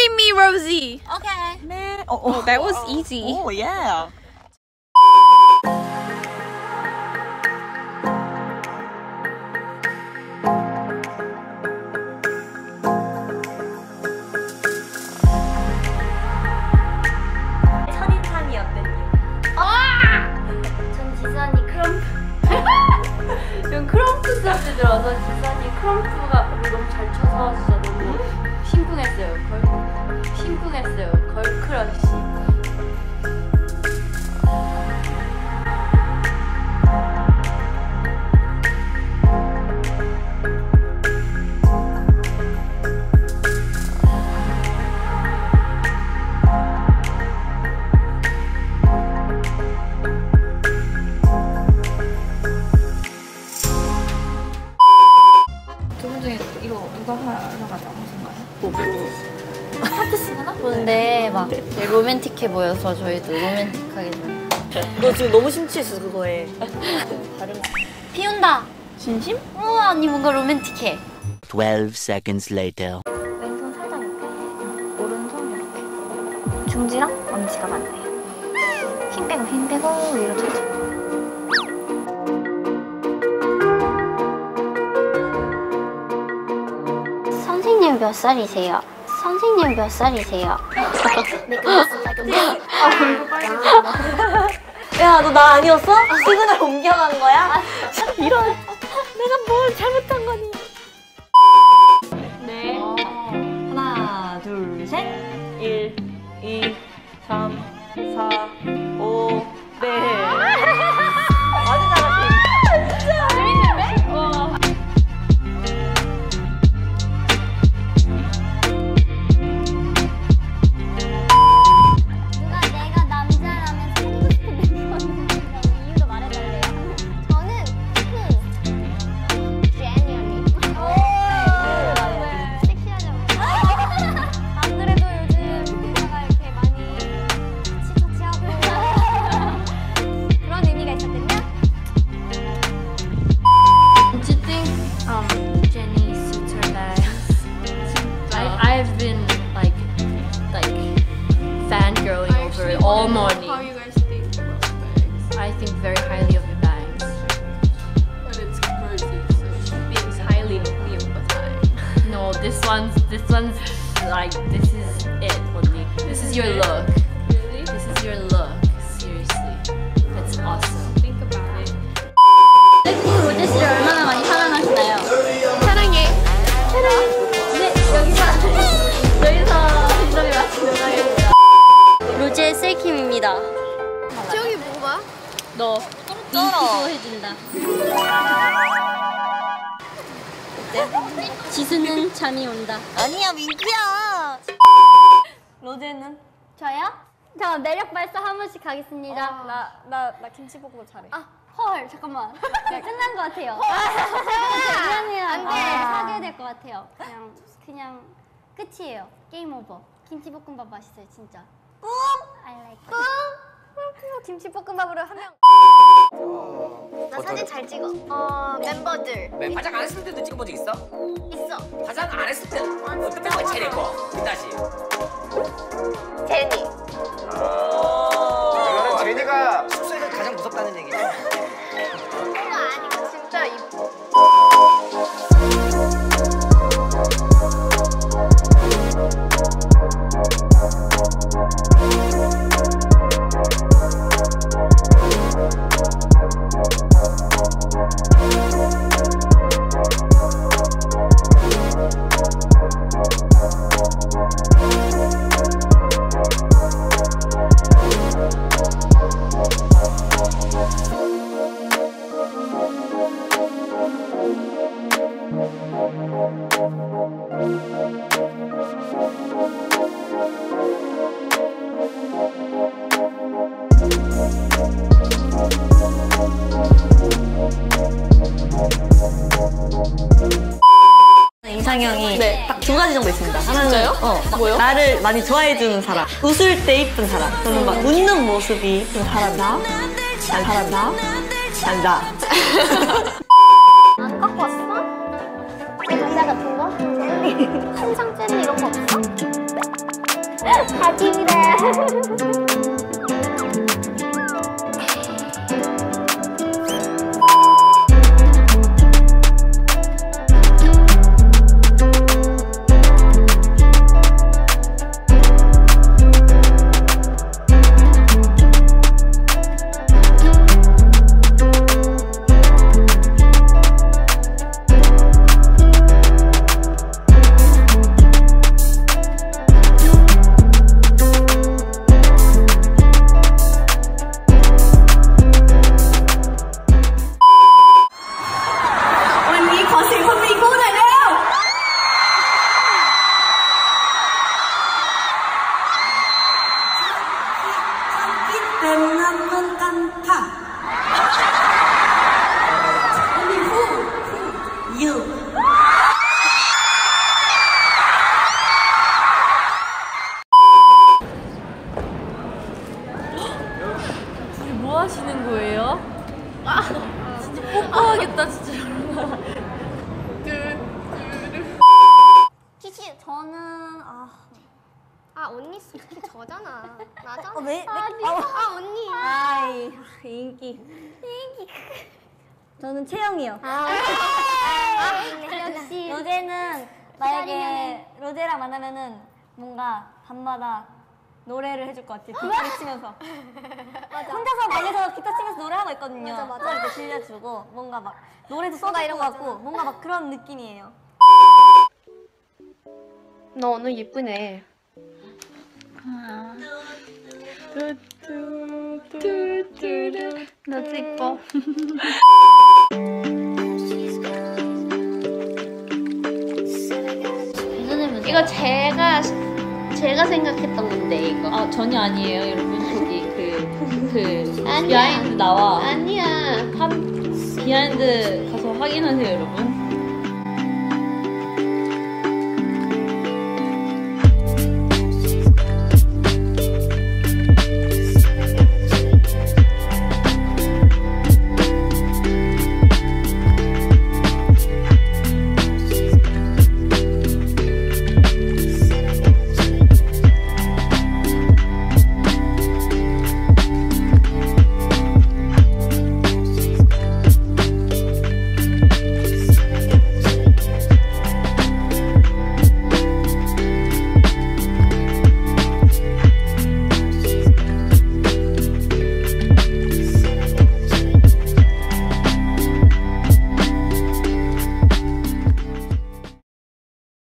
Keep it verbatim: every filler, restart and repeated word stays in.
Marry me, Rosie. Okay. Man. Oh, Oh, that was easy. Oh, yeah. 첫인상이 어땠니? 전 지선이 크럼프. 전 크럼프 수업때 들어서 지선이 크럼프가 너무 잘 쳐서 진짜 너무 심쿵했어요. 걸 심쿵했어요. 걸크러쉬. 근데 막 되게 로맨틱해 보여서 저희도 로맨틱하게 좀. 너 지금 너무 심취했어, 그거에. 발음. 비 온다. 진심? 우와, 언니 뭔가 로맨틱해. twelve seconds later. 왼손 살짝 이렇게, 오른손 이렇게. 중지랑 엄지가 맞네요. 힘 빼고 힘 빼고 위로 천천히. 선생님 몇 살이세요? 선생님 몇 살이세요? 야, 너 나 아니었어? 시그널 옮겨간 거야? 이런. 내가 뭘 잘못한 거니? 네. 하나, 둘, 셋. 일, 이, 삼, 사, 오, 네. 아주 잘하시네. 진짜 재밌는데? 와. 누가 내가 남자라면 사귀고 싶은 멤버는 이유를 말해달래요. 저는 그 제니언니. 섹시하죠. 안 그래도 요즘 오빠가 이렇게 많이 터치터치하고 그런 의미가 있었거든요. Do you think um, Jenny suits her bags? I, I've been like like fangirling over it all morning. How you guys think about bags? I think very highly of the bags. But it's converted, so Thinks highly of me, but I no. This one's this one's like this is it only. This is your look. really This is your look. Seriously, it's awesome. think about it. 셀프 로제 씨를 얼마나 많이 사랑하시나요? 사랑해. 네, 여기서 여기서 인터뷰 마치도록 하겠습니다. 로제 셀킴입니다. 지영이 뭐가? 너 쩔어. 해준다. 지수는 잠이 온다. 아니야, 민규야. 로제는? 저요? 저 매력 발사 한 번씩 가겠습니다. 나 나 나 김치볶음밥 잘해. 아, 헐, 잠깐만. 야, 끝난 것 같아요. 미안해요. 안 돼. 사귀어야 될 것 같아요. 그냥, 그냥 끝이에요. 게임 오버. 김치볶음밥 맛있어요, 진짜. 꿍! I like it. 꿍! 김치볶음밥으로 한 명. 나 사진 잘 찍어. 어, 멤버들. 왜 화장 안 했을 때도 찍어본 적 있어? 있어. 화장 안 했을 때 어떤 멤버 제일 예뻐? 다시. 제니. 이거는 제니가 숙소에서 가장 무섭다는 얘기죠. 그거 아니고 진짜 이뻐. 이상형이 딱 두 가지 정도 있습니다. 하나는 어, 뭐요? 나를 많이 좋아해주는 사람, 웃을 때 이쁜 사람, 저는 막 웃는 모습이 이쁜 사람이다. 잘 살았나? 아니다. 안 갖고 왔어? 과자 같은 거? 젤리. 한상 젤리 이런 거 없어? 사기래. 뭐 하시는 거예요? 아, 진짜 뽀뽀하겠다 진짜. 키키 저는 아, 아 언니 스키 저잖아. 나잖아. 어, 왜? 왜? 아, 아 언니. 아이, 인기. 인기. 저는 채영이요. 아, 역시 로제는 만약에 로제랑 만나면은 뭔가 밤마다 노래를 해줄 것 같아요. 기타를 치면서. 혼자서 멀리서 기타 치면서 노래하고 있거든요. 맞아, 맞아. 그걸 이렇게 들려주고 뭔가 막 노래도 써줄 이런 것 거 같고 있잖아. 뭔가 막 그런 느낌이에요. 너 오늘 예쁘네. 나도 이뻐. 이거 제가 제가 생각했던 건데 이거. 아 전혀 아니에요 여러분. 저기 그그 아니야. 비하인드 나와. 아니야. 한 비하인드 가서 확인하세요 여러분.